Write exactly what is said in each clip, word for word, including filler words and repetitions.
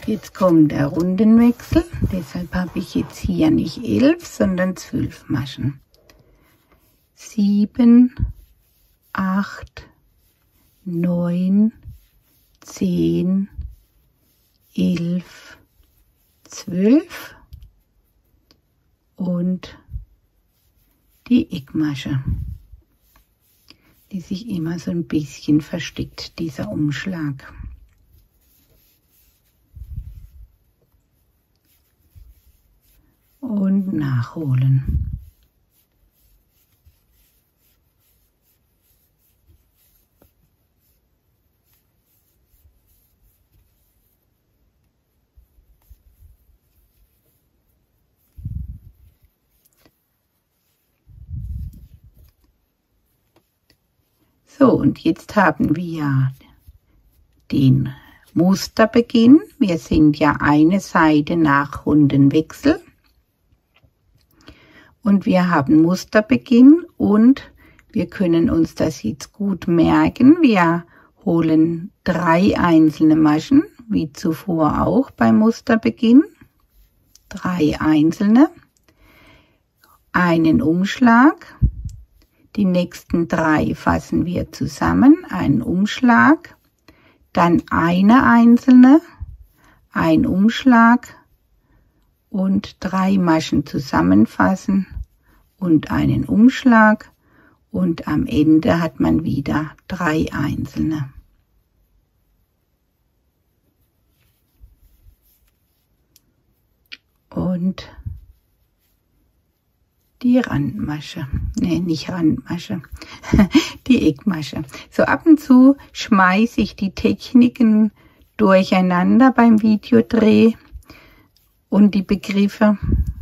Jetzt kommt der Rundenwechsel, deshalb habe ich jetzt hier nicht elf, sondern zwölf Maschen. sieben, acht, neun, zehn, elf, zwölf und die Eckmasche, die sich immer so ein bisschen versteckt, dieser Umschlag. Und nachholen. So, und jetzt haben wir den Musterbeginn. Wir sind ja eine Seite nach Rundenwechsel. Und wir haben Musterbeginn und wir können uns das jetzt gut merken. Wir holen drei einzelne Maschen, wie zuvor auch beim Musterbeginn. Drei einzelne, einen Umschlag. Die nächsten drei fassen wir zusammen, einen Umschlag, dann eine einzelne, ein Umschlag und drei Maschen zusammenfassen und einen Umschlag und am Ende hat man wieder drei einzelne. Und die Randmasche, ne, nicht Randmasche, die Eckmasche. So ab und zu schmeiße ich die Techniken durcheinander beim Videodreh und die Begriffe.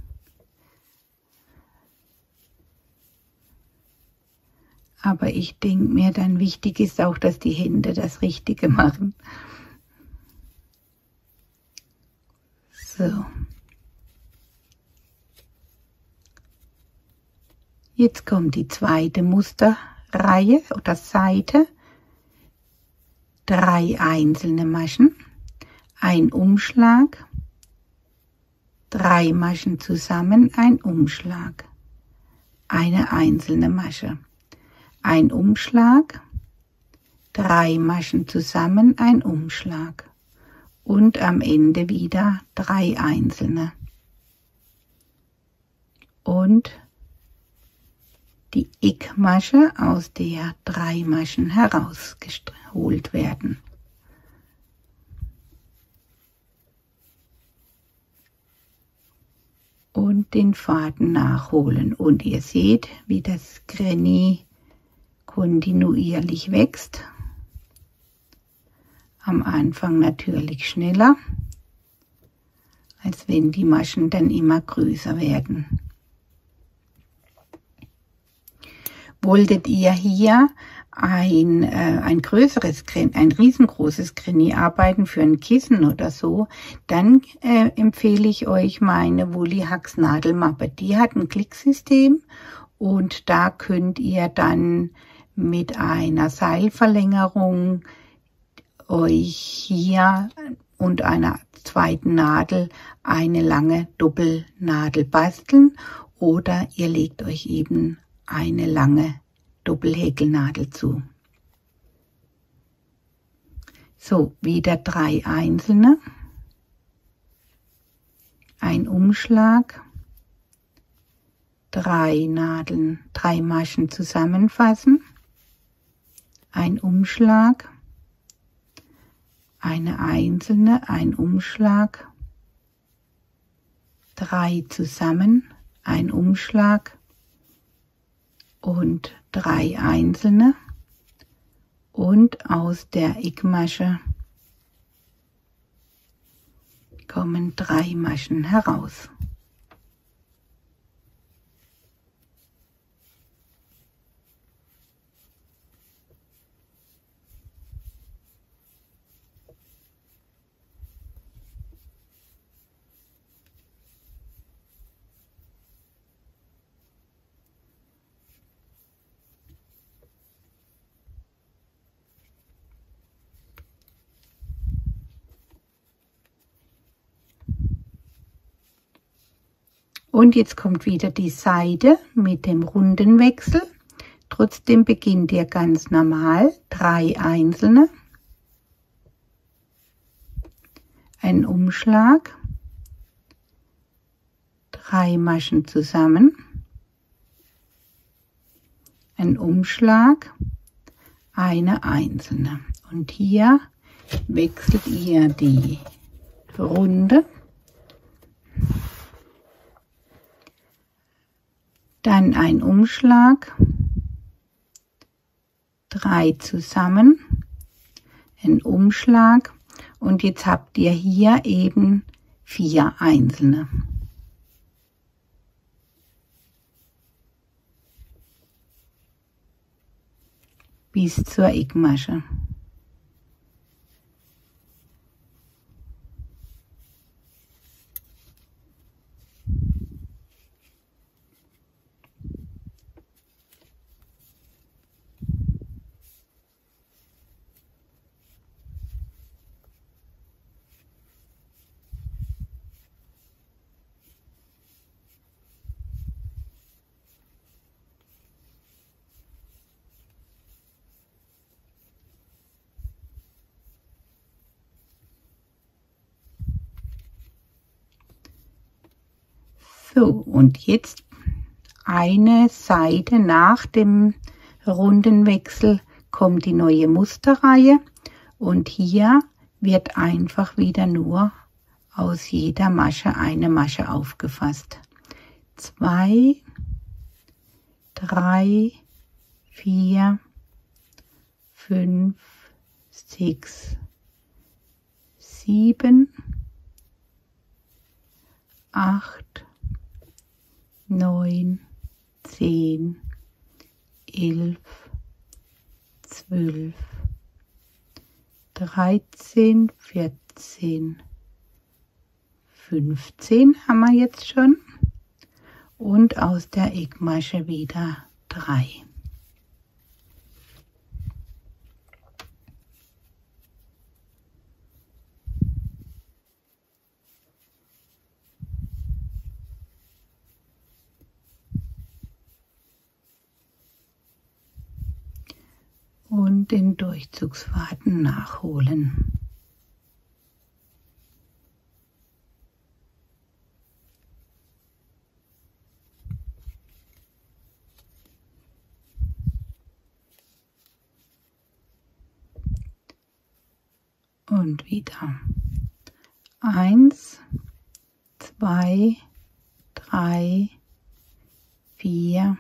Aber ich denke mir dann, wichtig ist auch, dass die Hände das Richtige machen. So. Jetzt kommt die zweite Musterreihe oder Seite. Drei einzelne Maschen, ein Umschlag, drei Maschen zusammen, ein Umschlag, eine einzelne Masche, ein Umschlag, drei Maschen zusammen, ein Umschlag und am Ende wieder drei einzelne. Und die Eckmasche, aus der drei Maschen herausgeholt werden. Und den Faden nachholen. Und ihr seht, wie das Granny kontinuierlich wächst. Am Anfang natürlich schneller, als wenn die Maschen dann immer größer werden. Wolltet ihr hier ein, äh, ein größeres, ein riesengroßes Granny arbeiten für ein Kissen oder so, dann äh, empfehle ich euch meine Woolly Hacks Nadelmappe. Die hat ein Klicksystem und da könnt ihr dann mit einer Seilverlängerung euch hier und einer zweiten Nadel eine lange Doppelnadel basteln oder ihr legt euch eben eine lange Doppelhäkelnadel zu. So, wieder drei einzelne, ein Umschlag, drei Nadeln, drei Maschen zusammenfassen, ein Umschlag, eine einzelne, ein Umschlag, drei zusammen, ein Umschlag und drei einzelne und aus der Eckmasche kommen drei Maschen heraus. Und jetzt kommt wieder die Seite mit dem Rundenwechsel. Trotzdem beginnt ihr ganz normal, drei einzelne, ein Umschlag, drei Maschen zusammen, ein Umschlag, eine einzelne. Und hier wechselt ihr die Runde, dann ein Umschlag, drei zusammen, ein Umschlag und jetzt habt ihr hier eben vier einzelne. Bis zur Eckmasche. So, und jetzt eine Seite nach dem Rundenwechsel kommt die neue Musterreihe und hier wird einfach wieder nur aus jeder Masche eine Masche aufgefasst. Zwei, drei, vier, fünf, sechs, sieben, acht, neun, zehn, elf, zwölf, dreizehn, vierzehn, fünfzehn haben wir jetzt schon und aus der Eckmasche wieder drei. Und den Durchzugsfaden nachholen. Und wieder. Eins, zwei, drei, vier,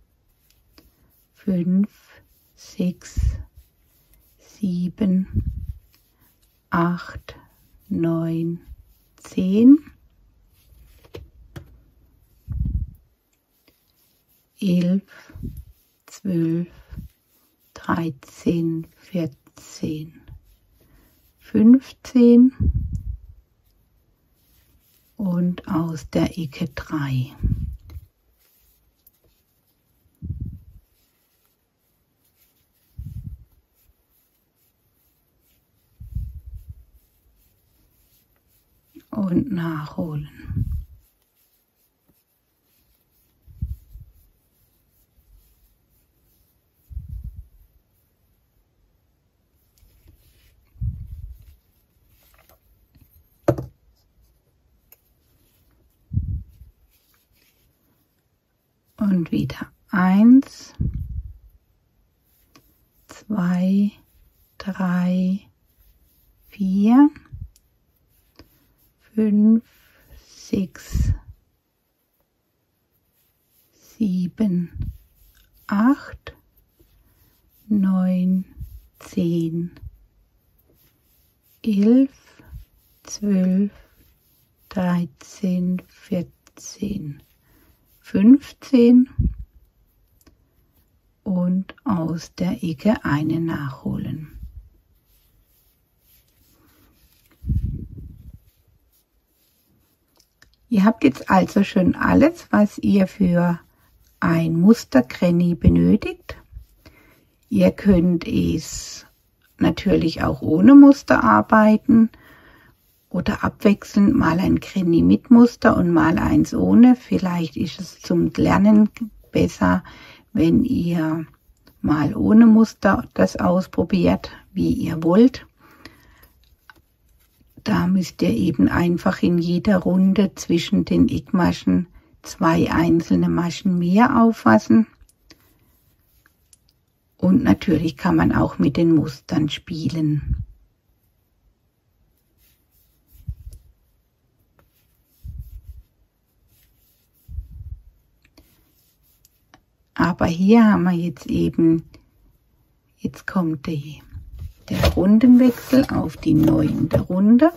fünf, sechs, sieben, acht, neun, zehn, elf, zwölf, dreizehn, vierzehn, fünfzehn und aus der Ecke drei. Und nachholen. Und wieder eins, zwei, drei, vier, fünf, sechs, sieben, acht, neun, zehn, elf, zwölf, dreizehn, vierzehn, fünfzehn und aus der Ecke eine nachholen. Ihr habt jetzt also schon alles, was ihr für ein Mustergranny benötigt. Ihr könnt es natürlich auch ohne Muster arbeiten oder abwechselnd mal ein Granny mit Muster und mal eins ohne. Vielleicht ist es zum Lernen besser, wenn ihr mal ohne Muster das ausprobiert, wie ihr wollt. Da müsst ihr eben einfach in jeder Runde zwischen den Eckmaschen zwei einzelne Maschen mehr auffassen. Und natürlich kann man auch mit den Mustern spielen. Aber hier haben wir jetzt eben, jetzt kommt die, der Rundenwechsel auf die neunte Runde.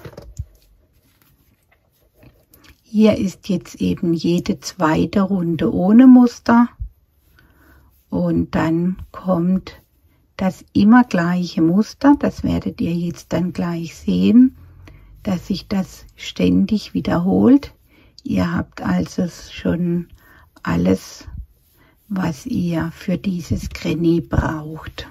Hier ist jetzt eben jede zweite Runde ohne Muster. Und dann kommt das immer gleiche Muster, das werdet ihr jetzt dann gleich sehen, dass sich das ständig wiederholt. Ihr habt also schon alles, was ihr für dieses Granny braucht.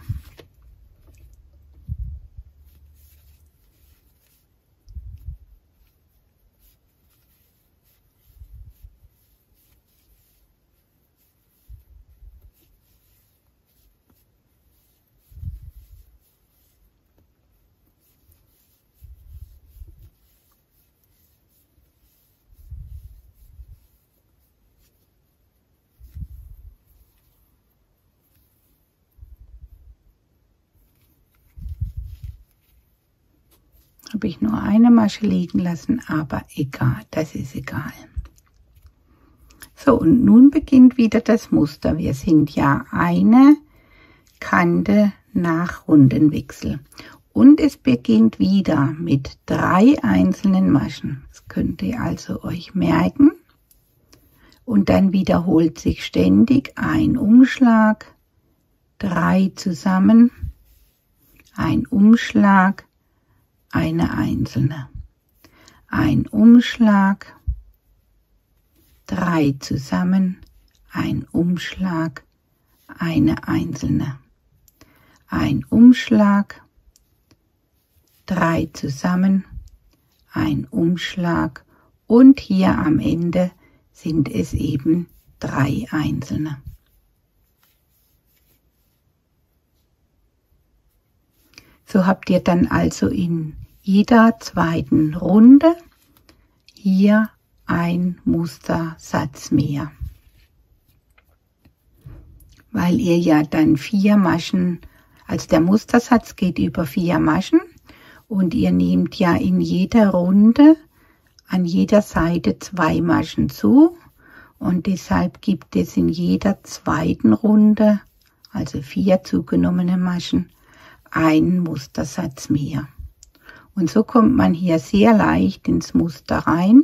Habe ich nur eine Masche liegen lassen, aber egal, das ist egal. So, und nun beginnt wieder das Muster. Wir sind ja eine Kante nach Rundenwechsel. Und es beginnt wieder mit drei einzelnen Maschen. Das könnt ihr also euch merken. Und dann wiederholt sich ständig ein Umschlag, drei zusammen, ein Umschlag, eine einzelne, ein Umschlag, drei zusammen, ein Umschlag, eine einzelne, ein Umschlag, drei zusammen, ein Umschlag und hier am Ende sind es eben drei einzelne. So habt ihr dann also in jeder zweiten Runde hier ein Mustersatz mehr. Weil ihr ja dann vier Maschen, also der Mustersatz geht über vier Maschen und ihr nehmt ja in jeder Runde an jeder Seite zwei Maschen zu und deshalb gibt es in jeder zweiten Runde, also vier zugenommene Maschen, einen Mustersatz mehr. Und so kommt man hier sehr leicht ins Muster rein.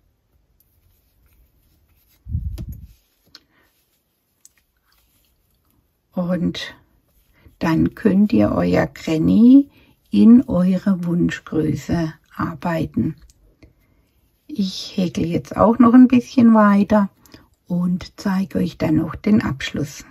Und dann könnt ihr euer Granny in eure Wunschgröße arbeiten. Ich häkle jetzt auch noch ein bisschen weiter und zeige euch dann noch den Abschluss.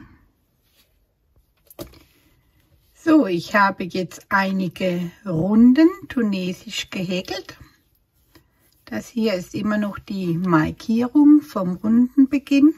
So, ich habe jetzt einige Runden tunesisch gehäkelt. Das hier ist immer noch die Markierung vom Rundenbeginn.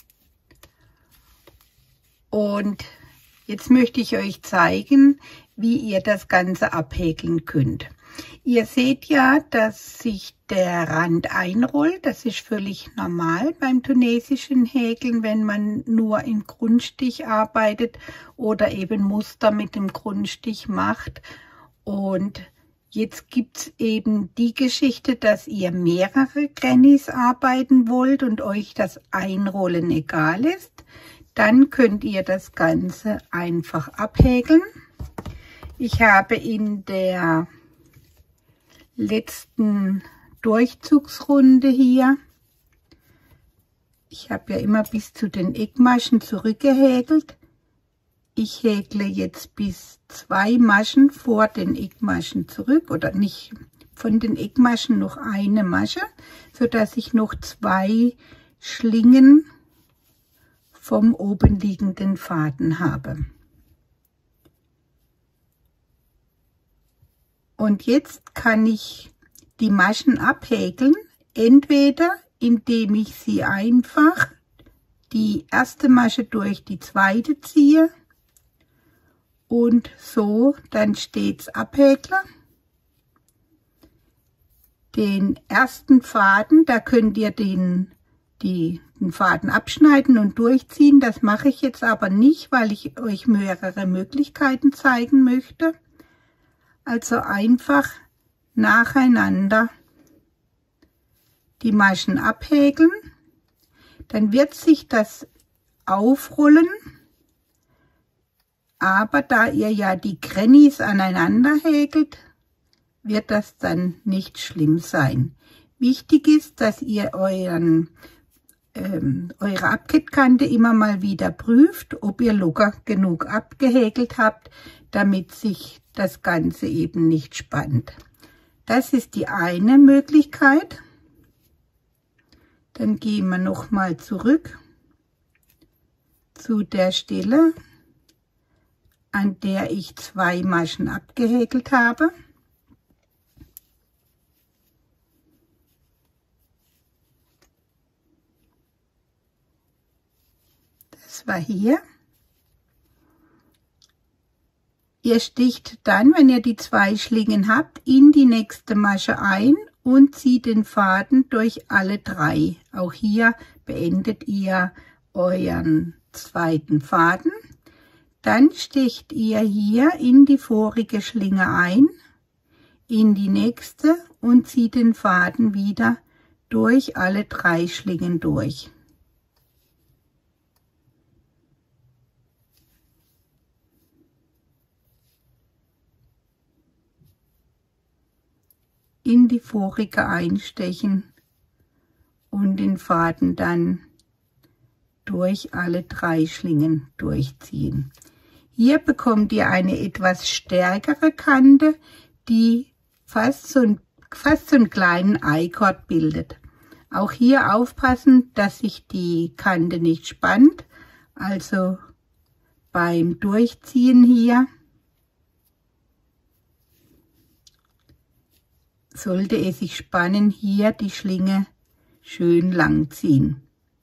Und jetzt möchte ich euch zeigen, wie ihr das Ganze abhäkeln könnt. Ihr seht ja, dass sich der Rand einrollt. Das ist völlig normal beim tunesischen Häkeln, wenn man nur im Grundstich arbeitet oder eben Muster mit dem Grundstich macht. Und jetzt gibt es eben die Geschichte, dass ihr mehrere Grannies arbeiten wollt und euch das Einrollen egal ist. Dann könnt ihr das Ganze einfach abhäkeln. Ich habe in der letzten Durchzugsrunde hier, ich habe ja immer bis zu den Eckmaschen zurückgehäkelt. Ich häkle jetzt bis zwei Maschen vor den Eckmaschen zurück oder nicht von den Eckmaschen noch eine Masche, so dass ich noch zwei Schlingen vom oben liegenden Faden habe. Und jetzt kann ich die Maschen abhäkeln, entweder indem ich sie einfach die erste Masche durch die zweite ziehe und so dann stets abhäkle. Den ersten Faden, da könnt ihr den, die, den Faden abschneiden und durchziehen. Das mache ich jetzt aber nicht, weil ich euch mehrere Möglichkeiten zeigen möchte. Also einfach nacheinander die Maschen abhäkeln, dann wird sich das aufrollen, aber da ihr ja die Grannies aneinander häkelt, wird das dann nicht schlimm sein. Wichtig ist, dass ihr euren, ähm, eure Abkettkante immer mal wieder prüft, ob ihr locker genug abgehäkelt habt, damit sich das Ganze eben nicht spannt. Das ist die eine Möglichkeit. Dann gehen wir noch mal zurück zu der Stelle, an der ich zwei Maschen abgehäkelt habe. Das war hier. Ihr sticht dann, wenn ihr die zwei Schlingen habt, in die nächste Masche ein und zieht den Faden durch alle drei. Auch hier beendet ihr euren zweiten Faden. Dann sticht ihr hier in die vorige Schlinge ein, in die nächste und zieht den Faden wieder durch alle drei Schlingen durch. In die vorige einstechen und den Faden dann durch alle drei Schlingen durchziehen. Hier bekommt ihr eine etwas stärkere Kante, die fast so, ein, fast so einen kleinen I-Cord bildet. Auch hier aufpassen, dass sich die Kante nicht spannt, also beim Durchziehen hier sollte es sich spannen, hier die Schlinge schön lang ziehen.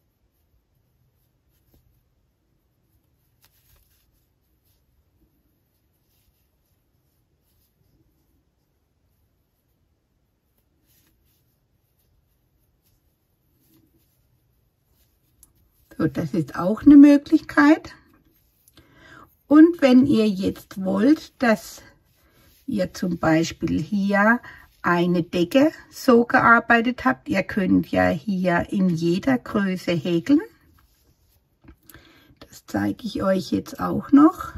So, das ist auch eine Möglichkeit. Und wenn ihr jetzt wollt, dass ihr zum Beispiel hier eine Decke so gearbeitet habt, ihr könnt ja hier in jeder Größe häkeln. Das zeige ich euch jetzt auch noch.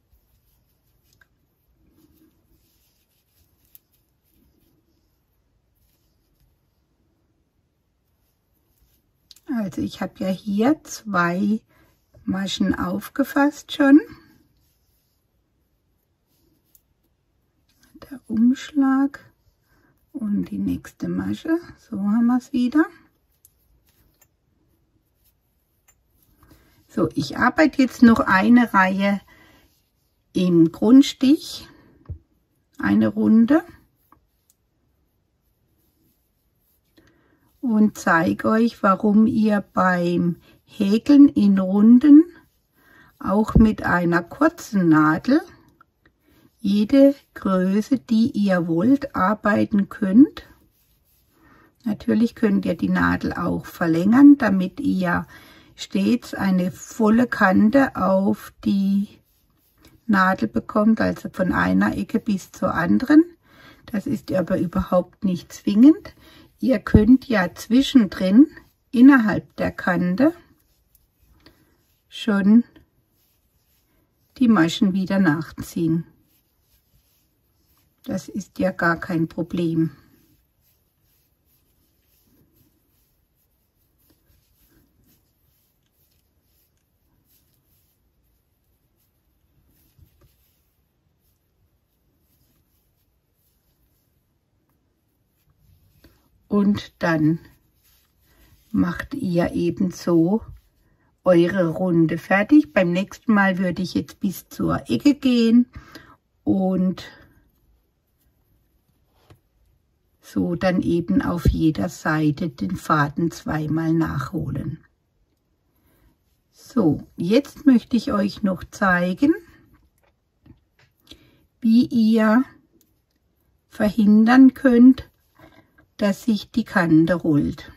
Also ich habe ja hier zwei Maschen aufgefasst schon. Der Umschlag und die nächste Masche. So haben wir es wieder. So, ich arbeite jetzt noch eine Reihe im Grundstich, eine Runde. Und zeige euch, warum ihr beim Häkeln in Runden auch mit einer kurzen Nadel jede Größe, die ihr wollt, arbeiten könnt. Natürlich könnt ihr die Nadel auch verlängern, damit ihr stets eine volle Kante auf die Nadel bekommt, also von einer Ecke bis zur anderen. Das ist aber überhaupt nicht zwingend. Ihr könnt ja zwischendrin innerhalb der Kante schon die Maschen wieder nachziehen. Das ist ja gar kein Problem. Und dann macht ihr ebenso eure Runde fertig. Beim nächsten Mal würde ich jetzt bis zur Ecke gehen und so dann eben auf jeder Seite den Faden zweimal nachholen. So, jetzt möchte ich euch noch zeigen, wie ihr verhindern könnt, dass sich die Kante rollt.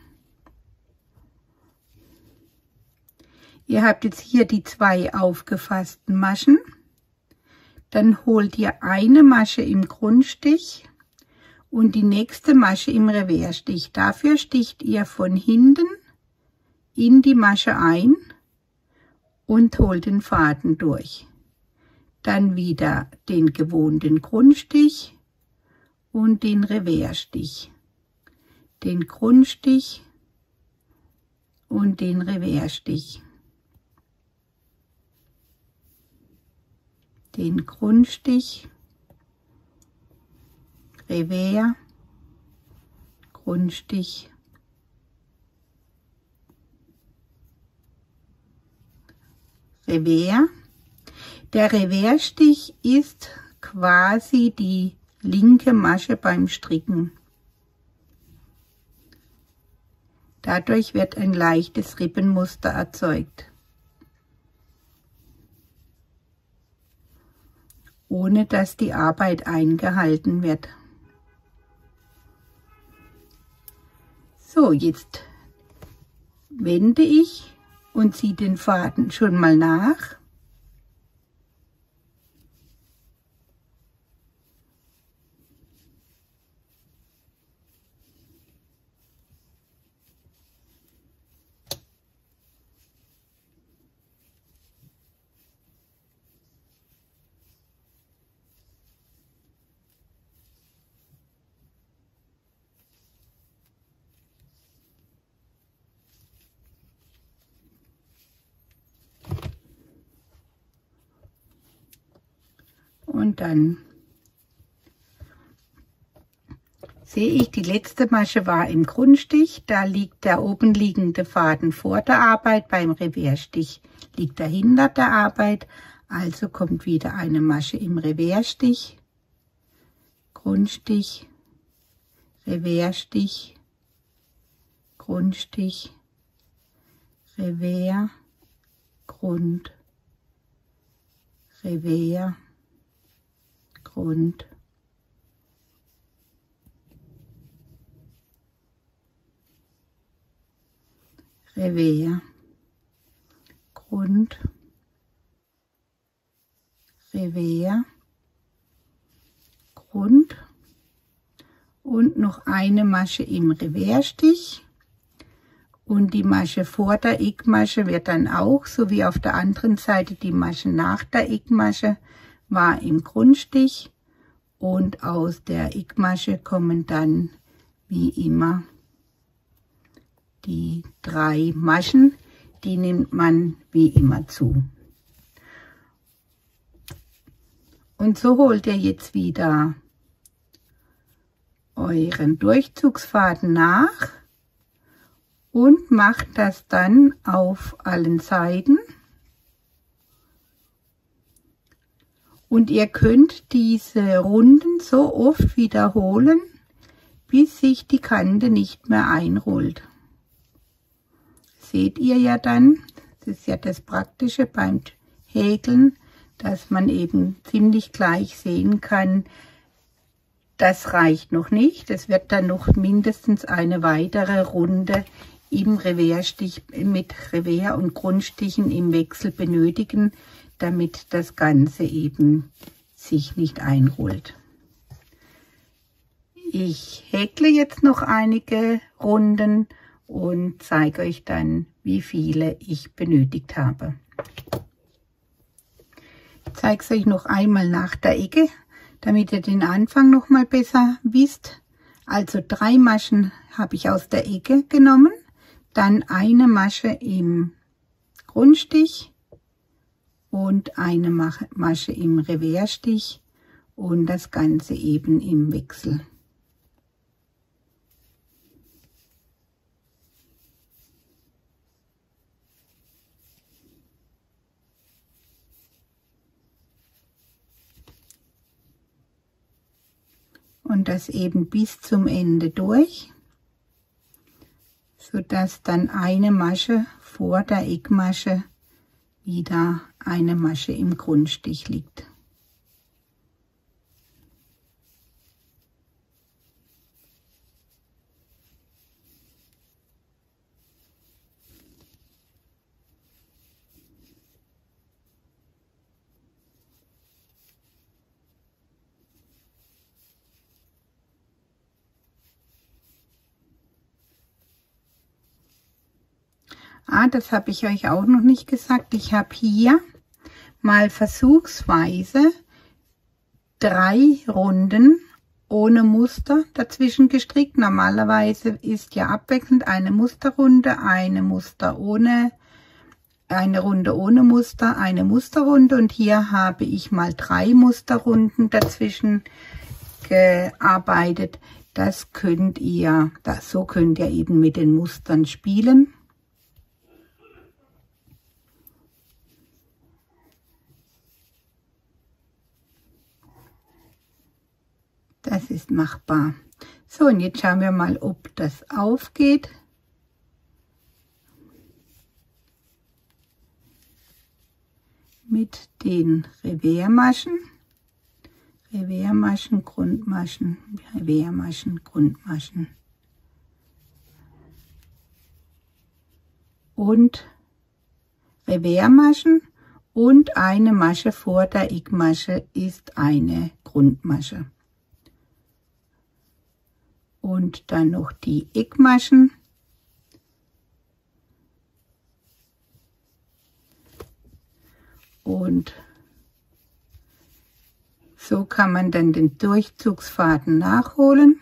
Ihr habt jetzt hier die zwei aufgefassten Maschen. Dann holt ihr eine Masche im Grundstich und die nächste Masche im Reversstich. Dafür sticht ihr von hinten in die Masche ein und holt den Faden durch. Dann wieder den gewohnten Grundstich und den Reversstich. Den Grundstich und den Reversstich. Den Grundstich, Revers, Grundstich, Revers. Der Reversstich ist quasi die linke Masche beim Stricken. Dadurch wird ein leichtes Rippenmuster erzeugt, ohne dass die Arbeit eingehalten wird. So, jetzt wende ich und ziehe den Faden schon mal nach. Und dann sehe ich, die letzte Masche war im Grundstich, da liegt der oben liegende Faden vor der Arbeit, beim Reversstich liegt er hinter der Arbeit, also kommt wieder eine Masche im Reversstich, Grundstich, Reversstich, Grundstich, Revers, Grund, Revers, Grund, Revers, Grund, Revers, Grund und noch eine Masche im Reversstich. Und die Masche vor der Eckmasche wird dann auch, so wie auf der anderen Seite die Masche nach der Eckmasche, war im Grundstich, und aus der Eckmasche kommen dann wie immer die drei Maschen, die nimmt man wie immer zu. Und so holt ihr jetzt wieder euren Durchzugsfaden nach und macht das dann auf allen Seiten. Und ihr könnt diese Runden so oft wiederholen, bis sich die Kante nicht mehr einrollt. Seht ihr ja dann, das ist ja das Praktische beim Häkeln, dass man eben ziemlich gleich sehen kann, das reicht noch nicht. Es wird dann noch mindestens eine weitere Runde im Reversstich mit Revers und Grundstichen im Wechsel benötigen, damit das Ganze eben sich nicht einrollt. Ich häkle jetzt noch einige Runden und zeige euch dann, wie viele ich benötigt habe. Ich zeige es euch noch einmal nach der Ecke, damit ihr den Anfang noch mal besser wisst. Also drei Maschen habe ich aus der Ecke genommen, dann eine Masche im Grundstich und eine Masche im Reversstich und das Ganze eben im Wechsel. und das eben bis zum Ende durch, so dass dann eine Masche vor der Eckmasche wieder eine Masche im Grundstich liegt. Ah, das habe ich euch auch noch nicht gesagt. Ich habe hier mal versuchsweise drei Runden ohne Muster dazwischen gestrickt. Normalerweise ist ja abwechselnd eine Musterrunde, eine Muster ohne, eine Runde ohne Muster, eine Musterrunde, und hier habe ich mal drei Musterrunden dazwischen gearbeitet. Das könnt ihr, das, so könnt ihr eben mit den Mustern spielen. Das ist machbar. So, und jetzt schauen wir mal, ob das aufgeht. Mit den Reversemaschen. Reversemaschen, Grundmaschen, Reversemaschen, Grundmaschen. Und Reversemaschen und eine Masche vor der Eckmasche ist eine Grundmasche. Und dann noch die Eckmaschen. Und so kann man dann den Durchzugsfaden nachholen.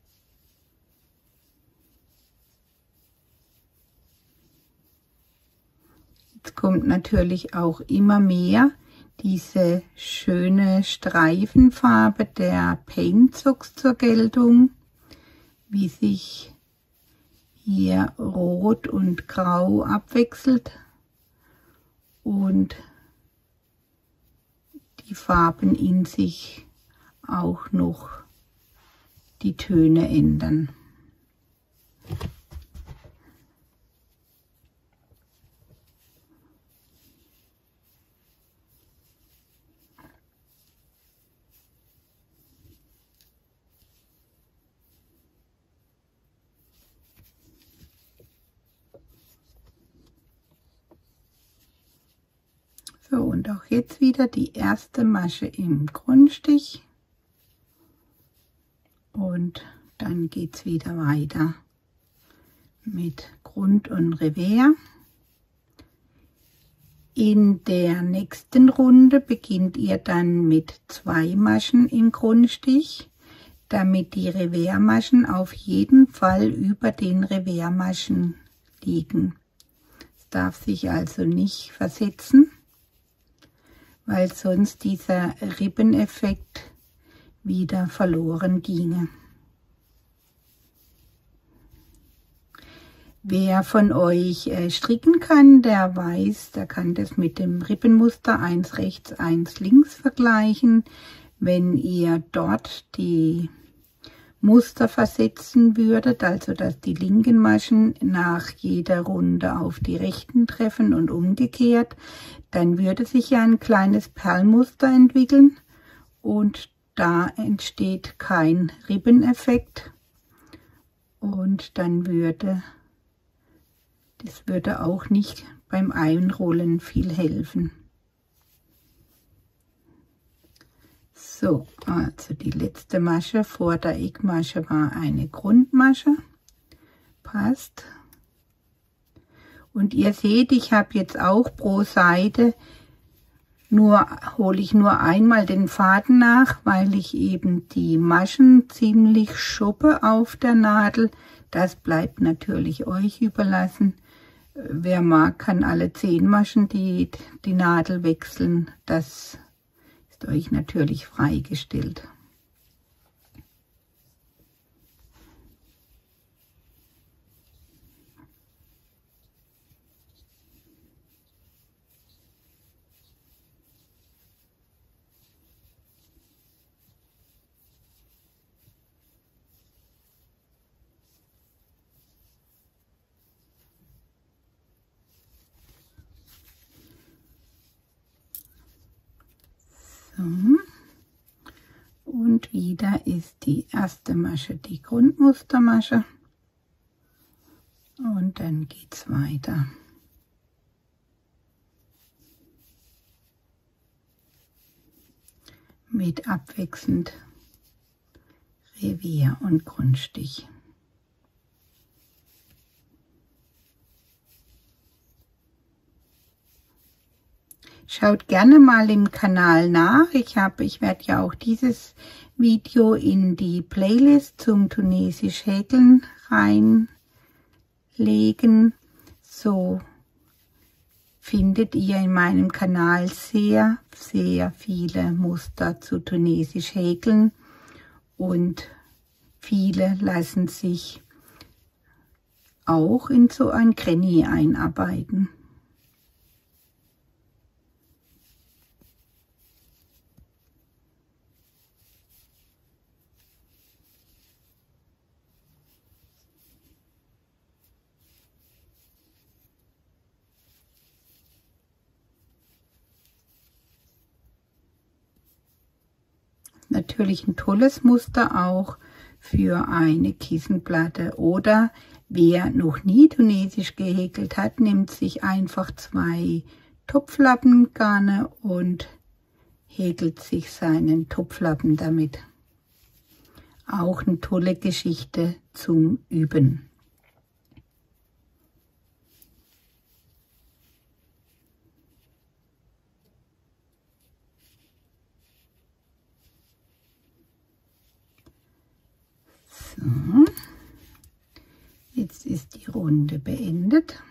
Jetzt kommt natürlich auch immer mehr diese schöne Streifenfarbe der Paint Socks zur Geltung, wie sich hier Rot und Grau abwechselt und die Farben in sich auch noch die Töne ändern. So, und auch jetzt wieder die erste Masche im Grundstich und dann geht es wieder weiter mit Grund und Revers. In der nächsten Runde beginnt ihr dann mit zwei Maschen im Grundstich, damit die Reversemaschen auf jeden Fall über den Reversemaschen liegen. Es darf sich also nicht versetzen, weil sonst dieser Rippeneffekt wieder verloren ginge. Wer von euch äh, stricken kann, der weiß, der kann das mit dem Rippenmuster eins rechts, eins links vergleichen. Wenn ihr dort die Muster versetzen würdet, also dass die linken Maschen nach jeder Runde auf die rechten treffen und umgekehrt, dann würde sich ja ein kleines Perlmuster entwickeln und da entsteht kein Rippeneffekt und dann würde das würde auch nicht beim Einrollen viel helfen. So, also die letzte Masche vor der Eckmasche war eine Grundmasche. Passt. Und ihr seht, ich habe jetzt auch pro Seite nur, hole ich nur einmal den Faden nach, weil ich eben die Maschen ziemlich schuppe auf der Nadel. Das bleibt natürlich euch überlassen. Wer mag, kann alle zehn Maschen die, die Nadel wechseln. Das ist euch natürlich freigestellt. So. Und wieder ist die erste Masche die Grundmustermasche. Und dann geht's weiter. Mit abwechselnd Revier und Grundstich. Schaut gerne mal im Kanal nach. Ich habe, ich werde ja auch dieses Video in die Playlist zum Tunesisch Häkeln reinlegen. So findet ihr in meinem Kanal sehr, sehr viele Muster zu Tunesisch Häkeln und viele lassen sich auch in so ein Granny einarbeiten. Natürlich ein tolles Muster auch für eine Kissenplatte, oder wer noch nie Tunesisch gehäkelt hat, nimmt sich einfach zwei Topflappengarne und häkelt sich seinen Topflappen damit. Auch eine tolle Geschichte zum Üben. So, jetzt ist die Runde beendet.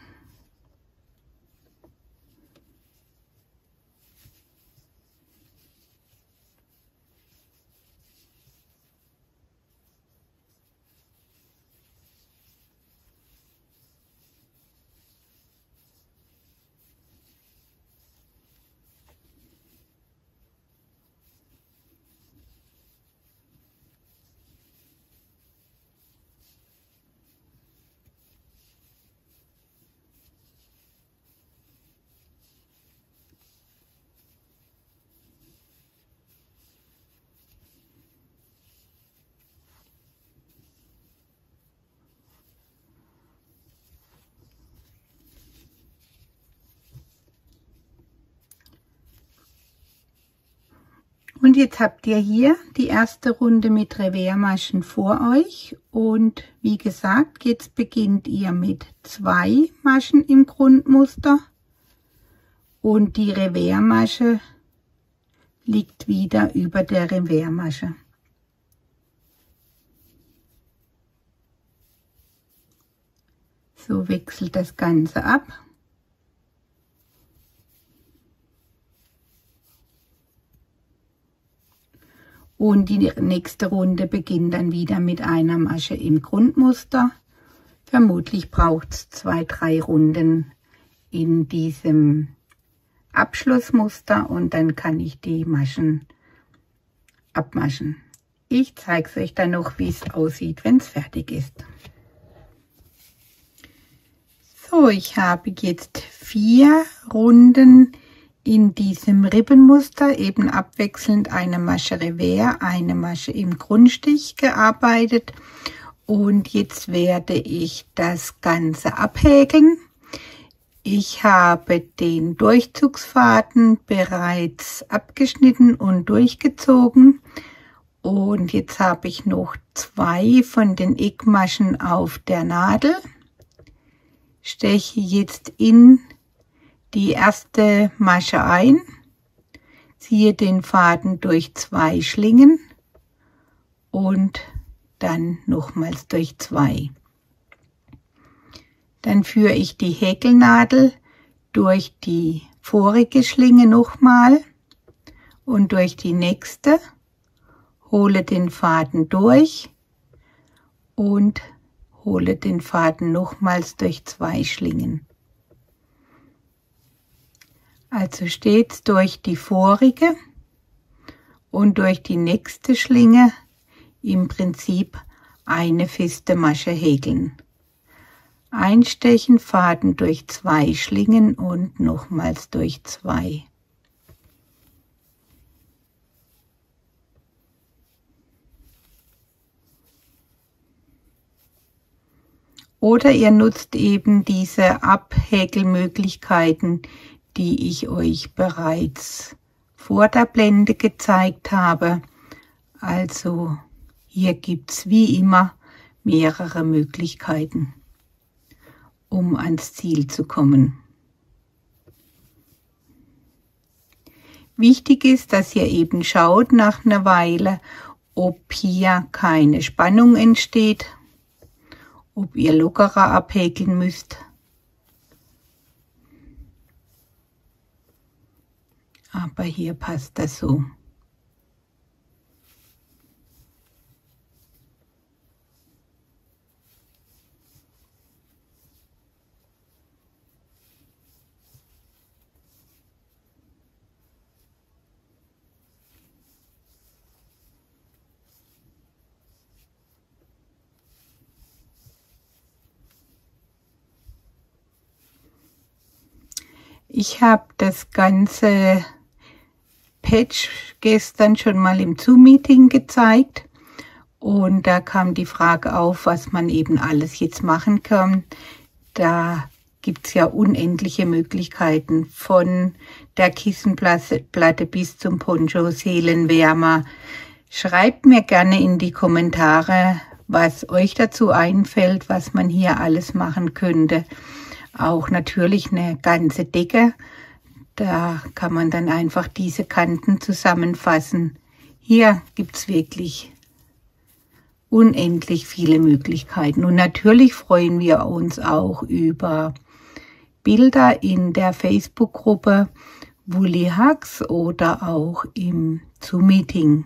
Und jetzt habt ihr hier die erste Runde mit Revers-Maschen vor euch und wie gesagt, jetzt beginnt ihr mit zwei Maschen im Grundmuster und die Revers-Masche liegt wieder über der Revers-Masche. So wechselt das Ganze ab. Und die nächste Runde beginnt dann wieder mit einer Masche im Grundmuster. Vermutlich braucht es zwei, drei Runden in diesem Abschlussmuster und dann kann ich die Maschen abmaschen. Ich zeige es euch dann noch, wie es aussieht, wenn es fertig ist. So, ich habe jetzt vier Runden in diesem Rippenmuster, eben abwechselnd eine Masche Revers, eine Masche im Grundstich gearbeitet und jetzt werde ich das Ganze abhäkeln. Ich habe den Durchzugsfaden bereits abgeschnitten und durchgezogen und jetzt habe ich noch zwei von den Eckmaschen auf der Nadel, steche jetzt in die erste Masche ein, ziehe den Faden durch zwei Schlingen und dann nochmals durch zwei. Dann führe ich die Häkelnadel durch die vorige Schlinge nochmal und durch die nächste, hole den Faden durch und hole den Faden nochmals durch zwei Schlingen. Also stets durch die vorige und durch die nächste Schlinge im Prinzip eine feste Masche häkeln. Einstechen, Faden durch zwei Schlingen und nochmals durch zwei. Oder ihr nutzt eben diese Abhäkelmöglichkeiten, die ich euch bereits vor der Blende gezeigt habe. Also hier gibt es wie immer mehrere Möglichkeiten, um ans Ziel zu kommen. Wichtig ist, dass ihr eben schaut nach einer Weile, ob hier keine Spannung entsteht, ob ihr lockerer abhäkeln müsst. Aber hier passt das so. Ich habe das ganze Patch gestern schon mal im Zoom-Meeting gezeigt und da kam die Frage auf, was man eben alles jetzt machen kann. Da gibt es ja unendliche Möglichkeiten, von der Kissenplatte bis zum Poncho, Seelenwärmer. Schreibt mir gerne in die Kommentare, was euch dazu einfällt, was man hier alles machen könnte. Auch natürlich eine ganze Decke. Da kann man dann einfach diese Kanten zusammenfassen. Hier gibt es wirklich unendlich viele Möglichkeiten. Und natürlich freuen wir uns auch über Bilder in der Facebook-Gruppe Woolly Hugs oder auch im Zoom-Meeting.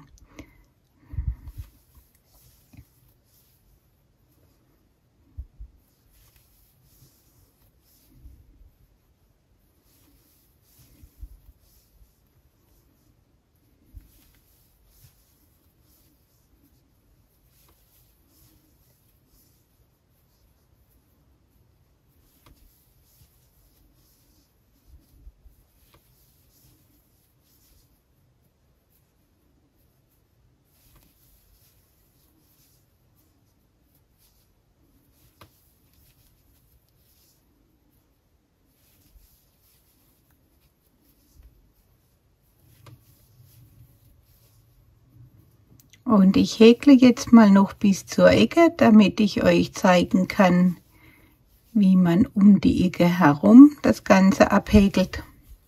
Und ich häkle jetzt mal noch bis zur Ecke, damit ich euch zeigen kann, wie man um die Ecke herum das Ganze abhäkelt.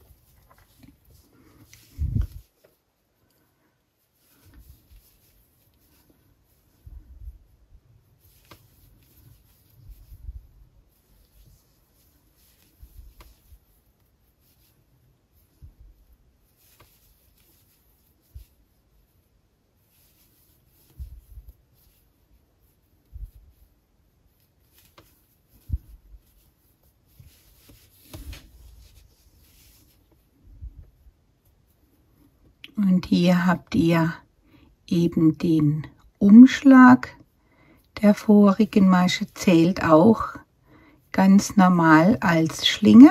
Und hier habt ihr eben den Umschlag der vorigen Masche, zählt auch ganz normal als Schlinge.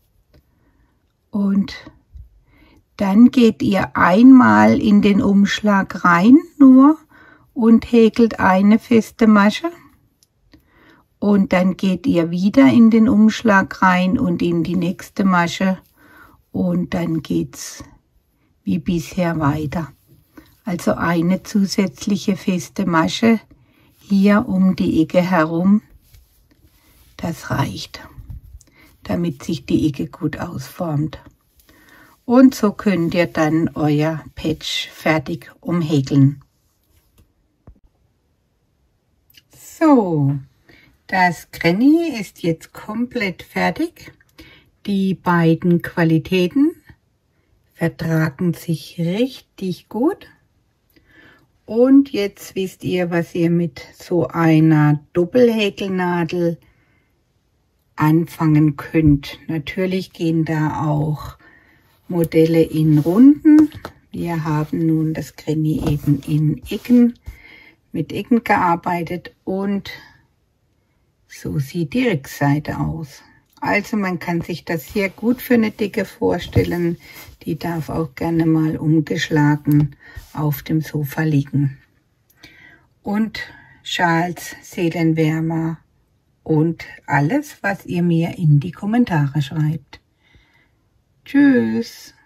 Und dann geht ihr einmal in den Umschlag rein nur und häkelt eine feste Masche. Und dann geht ihr wieder in den Umschlag rein und in die nächste Masche. Und dann geht's wie bisher weiter. Also eine zusätzliche feste Masche hier um die Ecke herum. Das reicht, damit sich die Ecke gut ausformt. Und so könnt ihr dann euer Patch fertig umhäkeln. So, das Granny ist jetzt komplett fertig. Die beiden Qualitäten vertragen sich richtig gut. Und jetzt wisst ihr, was ihr mit so einer Doppelhäkelnadel anfangen könnt. Natürlich gehen da auch Modelle in Runden. Wir haben nun das Granny eben in Ecken, mit Ecken gearbeitet und so sieht die Rückseite aus. Also man kann sich das hier gut für eine Decke vorstellen. Die darf auch gerne mal umgeschlagen auf dem Sofa liegen. Und Schals, Seelenwärmer und alles, was ihr mir in die Kommentare schreibt. Tschüss!